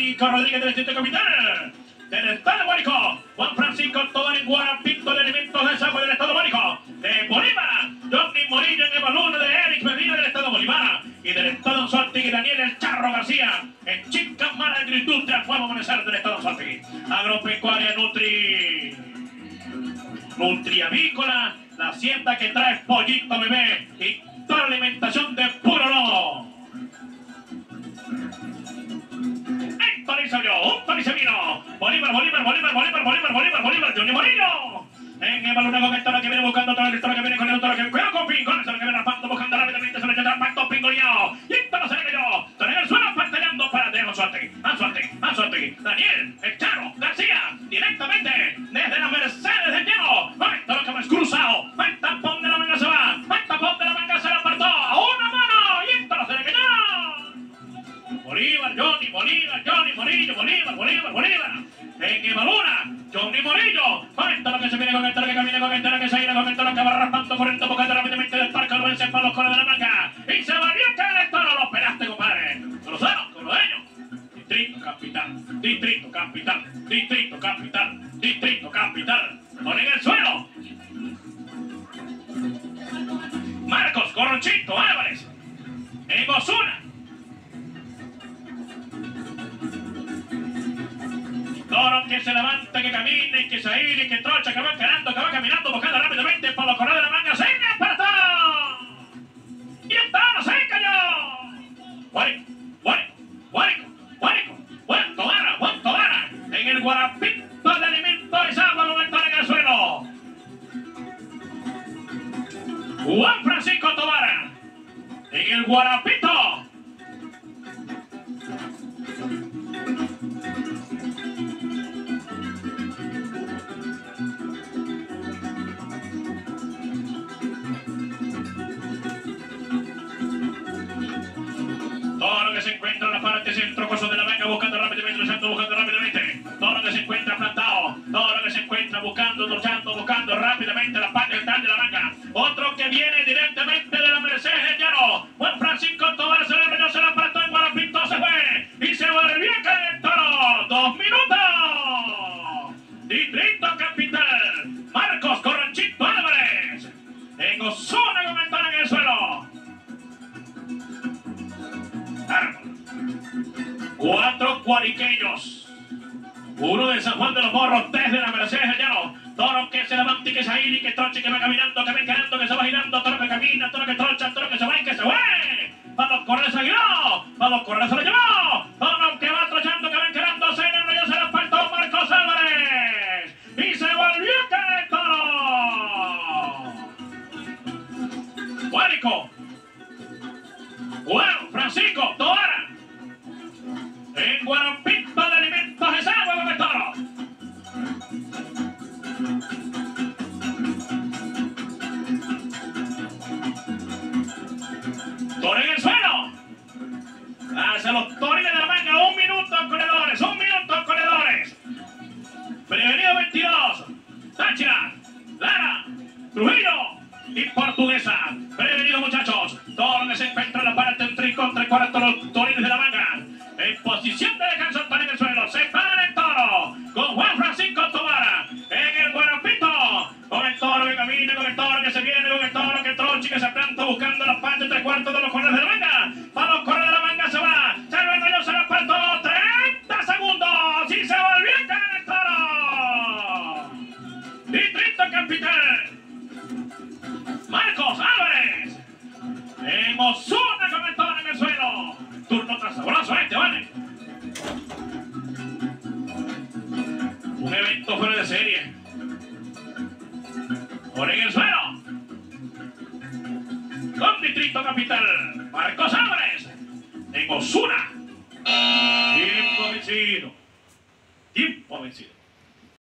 Nico Rodríguez del Distrito Capital. Del Estado Mónico, Juan Francisco Tobar en Guarapinto de Alimentos de Desagüe del Estado Mónico. De Bolívar, Johnny Morillo en Evaluna de Eric Medina del Estado Bolívar. Y del Estado Anzoátegui, Daniel El Charro García. En Chicamara Agriindustria, Nuevo Amanecer del Estado Anzoátegui. Agropecuaria Nutriavícola, la hacienda que trae pollito bebé y toda la alimentación de puro lobo. Un Torizavino, Bolívar, Johnny Morillo. En Evaluna con el toro que viene buscando todo el toro que viene con el toro que cuidado con Pingón, el toro que viene raspando, buscando rápidamente, se le echa pacto pingoleado. Y el toro se le cayó, toro en el suelo, pantallando para de Anzoátegui, Daniel, El Charro, García, directamente desde la Mercedes del Lleno. El toro que va cruzado, el tapón de la manga se va, el tapón de la manga se la apartó, a una mano, y el toro se le cayó. Bolívar, Johnny Morillo. En Evaluna, Johnny Morillo. Con el toro que se viene, con el toro que camina, con el toro que se viene, con el toro que va raspando, corriendo, buscando rápidamente del parque, lo vence para los coros de la manga. Y se volvió a caer el toro, lo esperaste, compadre. Cruzado, colodeño. Distrito Capital. Con en el suelo. Marcos Corronchito Álvarez. En Osuna. Toro que se levanta, que camine, que se aire, que trocha, que va caminando, buscando rápidamente por los corredores de la manga. ¡Se despertó! ¡Y el toro se cayó! Juan Tobara, en el Guarapinto de Alimentos de Desagüe, con el toro en el suelo. Juan Francisco Tobara, en el Guarapinto. Toro que se encuentra en la parte centro, coso de la manga, buscando rápidamente. Toro que se encuentra plantado. Toro que se encuentra buscando rápidamente la parte central de la manga. Otro que viene directamente de la Mercedes del Llano. Juan Francisco Tobar se le reyó, se la apartó en Guarapinto, se fue. Y se volvió a caer el toro. 2 minutos. Distrito Capital. Marcos Corronchito Álvarez. En Osuna con el toro en el suelo. 4 cuariqueños. Uno de San Juan de los Morros, 3 de la Mercedes del Llano. Toro que se levanta y que se aire, que troche, que va caminando, que va encarando, que se va girando. Toro que camina, toro que trocha, toro que se va y que se fue. Para los corredores se guió, para los corredores se lo llevó. Toro que va trochando, que va encarando, se le enrolló, se le apartó Marcos Álvarez. Y se volvió a caer el toro. Cuárico. Juan Francisco Tobara. En Guarapinto de Alimentos de Desagüe con el toro. Toro en el suelo. Hacia los torines de la manga. 1 minuto, corredores. Prevenido 22. Táchira, Lara, Trujillo y Portuguesa. Prevenido, muchachos. Toro que se encuentra en la parte entre y contra los torines de la manga. En posición de descanso, toro en el suelo. Se para el toro con Juan Francisco Tobara. En el Guarapinto. Con el toro que camina, con el toro que se viene, con el toro que trocha y que se planta buscando la parte 3/4 de los corredores de la manga. Para los corredores de la manga se va. Se lo enrolló, se lo apartó. 30 segundos. Y se volvió a caer el toro. Distrito Capital. Marcos Álvarez. En Osuna con el toro en el suelo. Turno tras sabroso vale. Un evento fuera de serie. Por en el suelo. Con Distrito Capital. Marcos Álvarez. En Osuna. Tiempo vencido.